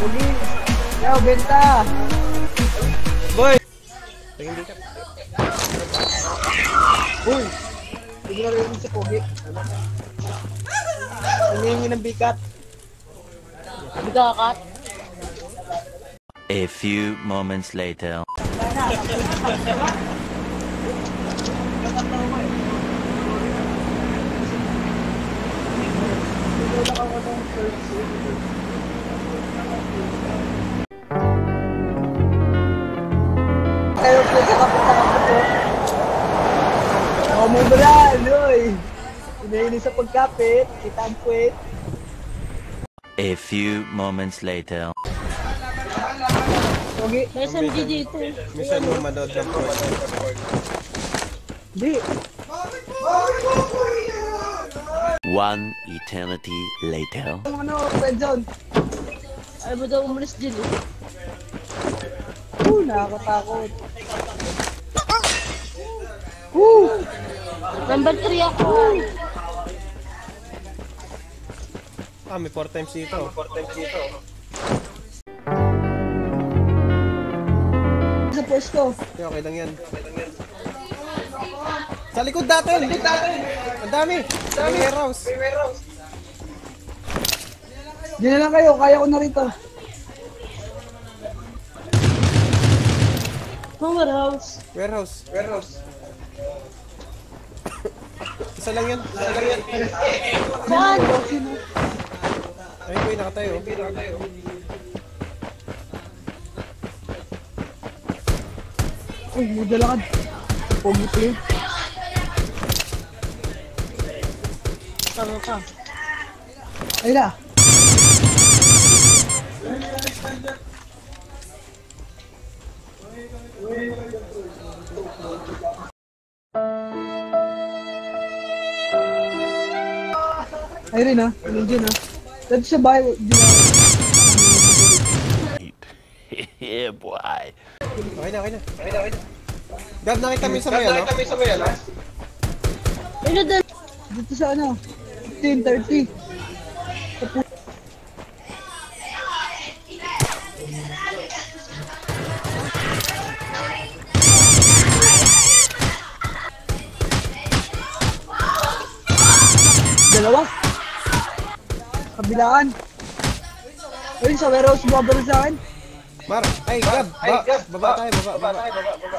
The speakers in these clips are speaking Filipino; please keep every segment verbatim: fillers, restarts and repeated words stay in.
Pugi. Yo, benta. Boy! Tingin dito. Uy! Tignan rin si Pugi. Nangyayangin ng bikat. Bigakat. A few moments later. Kayo po sa kapunta ka po. Oh, may bala, Loy. Inahilig sa pagkapit, kita ang puwet. A few moments later. Pogi. May S M G dito. Minsan mo manood ng porn. Di. One eternity later. Ang ano, red zone. Ayaw mo daw umalis dyan eh. Uh, nakakatakot. Uh! Number three ako. Ah, may four times dito. four times dito. Sa pwesto. Okay, okay lang yan. Okay lang yan. Sa likod natin! Sa likod natin! Ang dami! Ang dami! May warehouse! May warehouse! Di na lang kayo, kaya ko na rito. Oh, warehouse. Warehouse! Warehouse! Isa lang yan! Isa lang yan! Saan? Ay, boy, nakatayo. Nakatayo. Uy, may dalakad. Pogi pa yun. Tama ka. Ayun na. Ayun rin ha. Ayun dyan ha. Dito sa bahay. Yeah, boy. Okay na, okay na. Okay na, okay na. Gab, nakita mo yung sa may ano? Nakita mo yung sa may ano? Ayun na doon. Dito sa ano? fifteen thirty. Dalawa. Kabilaan. Ayun, sa warehouse bumabalik sa akin. Mar, ay, Gab, ba, baba tayo, baba, baba, baba, baba.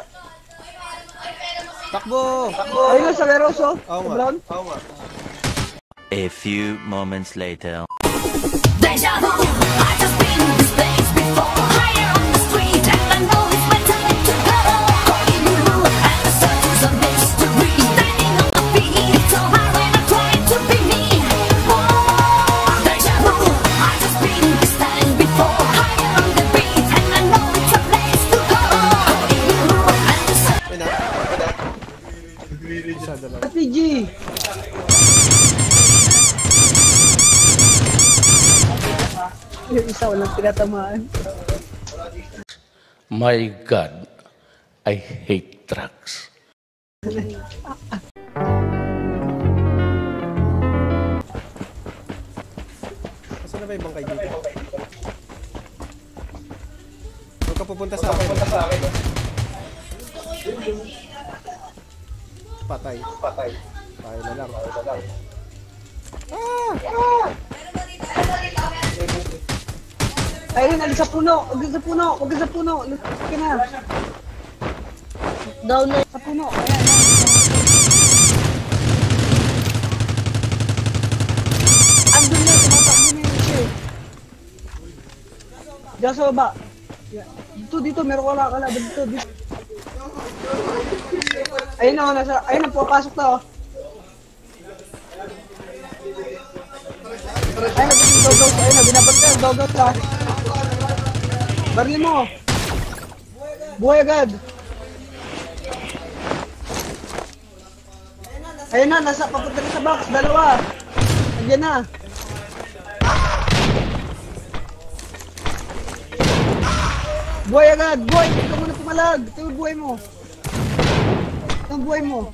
Takbo! Takbo! Ayun na, sa warehouse oh. Oo Sa nga, brown. oo nga. A few moments later. Deja vu, I just been in this place before. Higher on the street, and I know it's my time to go. Calling you, and the search is a mystery. Standing on my feet, so high when I try to be me. Whoa, deja vu, I just been in this time before. Higher on the beat, and I know it's a place to go. Calling you, and the search. Ayun na, ayun na. Isa, dalawa. R P G. Yung isa walang tinatamaan. My God, I hate drugs. Saan na ba yung bangkay dito? Huwag ka pupunta sa akin. Pupunta sa akin. Patay. Patay. Tayo na lang. Tayo na lang. Ah! Ah! Ayun, alis sa puno. Huwag sa puno. Huwag sa puno. Lutok ka na. Down na. Sa puno. Ayan. Andun na. Tumatakbo na yun siya. Diyan sa baba. Dito, dito. Meron ka lang kalaban dito. Dito. Ayun na. Nasa, ayun na. Pupasok na. Oh. Ayun na. Go-go. Ayun na. Binabat ka. Go-go ka. Barili mo. Buhay agad. Ayun na, nasa papunta na sa box. Dalawa. Nandiyan na. Buhay agad. Buhay. Hindi ka muna pumalag. Ito yung buhay mo. Ito yung buhay mo.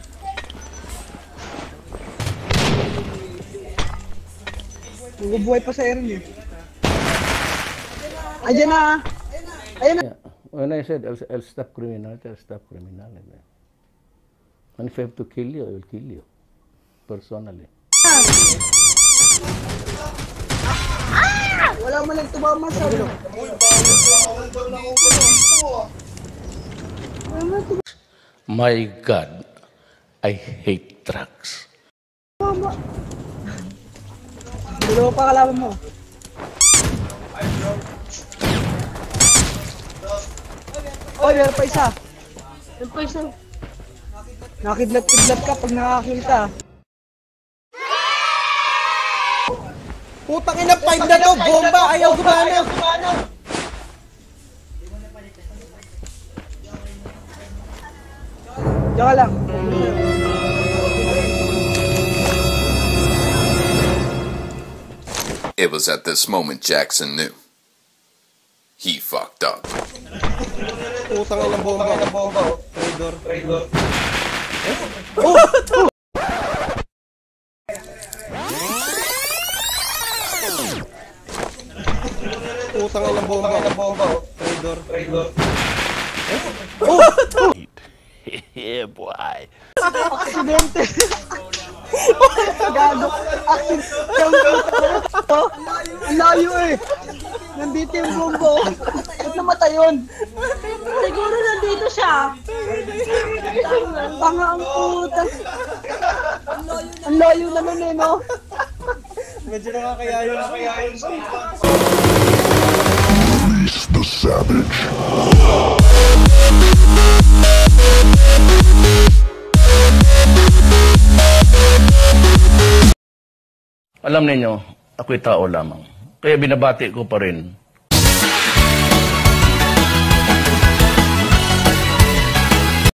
Magbubuhay pa sa Erin eh. Ayan na. Ayan na. Yeah. When I said I'll, I'll stop criminality, I'll stop criminality. And if I have to kill you, I will kill you. Personally. Wala mo lang tumama sa ulo. My God, I hate drugs. Dalawa pa kalaban mo. Oy, meron pa isa. Yung pa isang... Nakidlat-kidlat ka pag nakakita. Putang ina, five na to! Bomba! Ayaw gumana! Diyan ka lang. It was at this moment Jackson knew. He fucked up. Putang ina, bomba! Traidor! Traidor! Putang ina, bomba! Traidor! Traidor! Yeah, boy. Aksidente. Gago. Aksidente. Ang layo eh. Nandito yung bombo. Ba't namatay yun? Siguro nandito siya. Tanga ang puta. Ang layo na nun eh, no? Medyo nakakayayo na kayayo. Alam ninyo, ako'y tao lamang. Kaya binabati ko pa rin